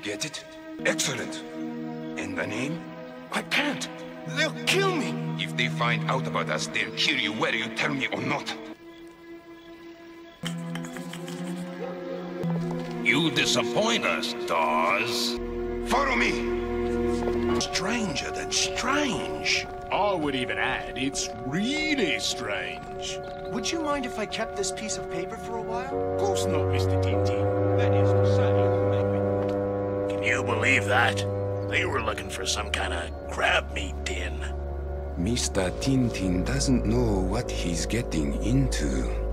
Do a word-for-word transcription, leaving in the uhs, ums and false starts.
get it? Excellent. And the name? I can't. They'll kill me. If they find out about us, they'll kill you whether you tell me or not. You disappoint us, Dawes. Follow me. Stranger than strange. I would even add, it's really strange. Would you mind if I kept this piece of paper for a while? Of course not, Mister Tintin. That is to say... Can you believe that? They were looking for some kind of crab meat tin. Mister Tintin doesn't know what he's getting into.